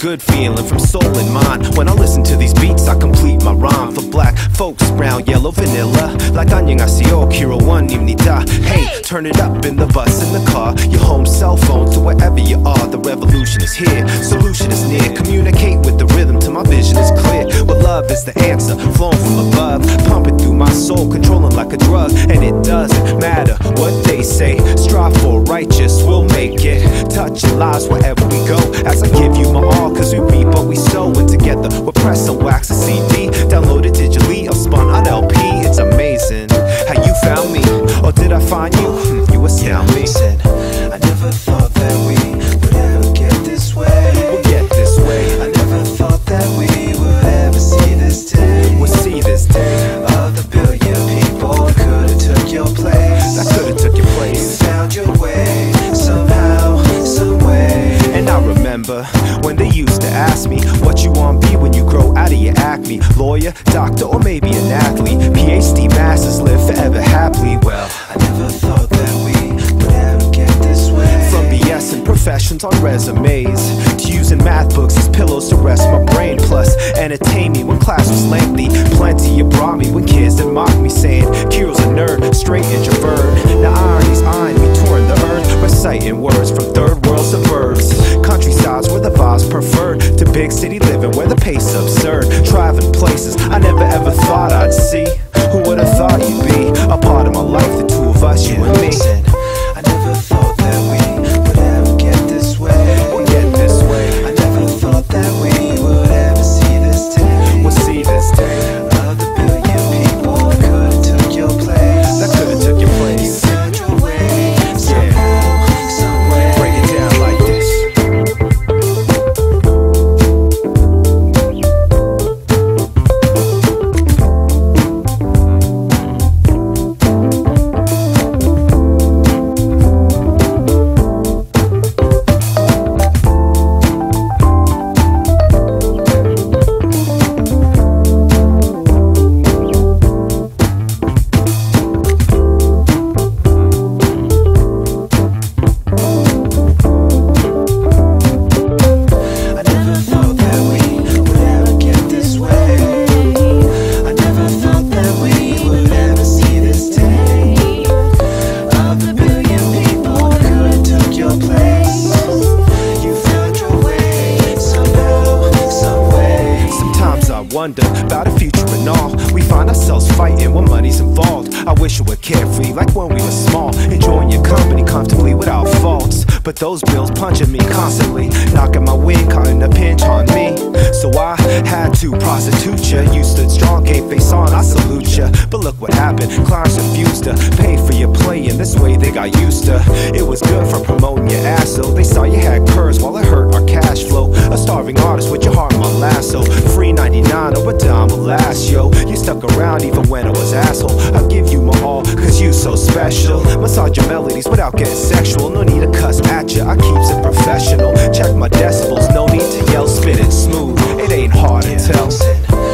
good feeling from soul and mind. When I listen to these beats, I complete my rhyme. For black folks, brown, yellow, vanilla. Like 안녕하세요, Kiro 원입니다. Hey, turn it up in the bus, in the car, your home, cell phone, to wherever you are. The revolution is here, solution is near. Communicate with the rhythm till my vision is clear. Well, love is the answer, flowing from above, pumping through my soul, controlling like a drug. And it doesn't matter what they say. Strive for righteous, we'll make it. Touching lives wherever we go. As I give you my all, cause we reap what we sow. And together we're pressing wax a CD. Download it digitally or spun on LP. It's amazing how you found me. Or did I find you? You astound me. Said, I never thought that we would ever get this way. We'll get this way. I never thought that we would ever see this day. We'll see this day. Of the billion people that could've took your place. That could've took your You place. found your way, somehow, some way. And I remember when they used to ask me what you want to be when you grow out of your acme. Lawyer, doctor, or maybe an athlete. PhD, masters, live forever happily. Well, I never thought that we would ever get this way. from BS and professions on resumes to using math books as pillows to rest my brain. Plus, entertain me when class was lengthy. Plenty you brought me when kids that mocked me, saying Kiro's a nerd, straight introvert. Now irony's eyeing me, touring the earth, reciting words from third world suburbs. Countrysides where the vibes preferred, to big city living where the pace absurd. Driving places I never ever thought I'd see. Who would've thought you'd be a part of my life, the two of us, you and me. Said, I never thought that we would ever get this way. We'll get this way. I never thought that we would ever see this day. We'll see this day. Of the billion people that could've took your place. That could've took your You place. found your way, somehow, some way. Break it down like this. I never thought that we would ever get this way. I never thought that we would ever see this day. Of the billion people that could've took your place. You found your way, somehow, some way. Sometimes I wonder about the future and all. We find ourselves fighting when money's involved. I wish it were carefree like when we were small, enjoying your company comfortably without faults. But those bills punching me constantly, knocking my wing, cutting a pinch on me. So I had to prostitute ya. You stood strong, gave face on, I salute ya. But look what happened, clients refused to pay for your play, and this way they got used to. It was good for promoting your ass, so they saw you had curves while it hurt our cash flow. A starving artist with your heart on my lasso. Free 99 or a dime will last, yo. You stuck around even when I was asshole. I'll give you my all, cause you so special. Massage your melodies without getting sexual. No need to cuss at ya, I keeps it professional. Check my decibels, no need to yell, spit it smooth. It ain't hard to tell. Said,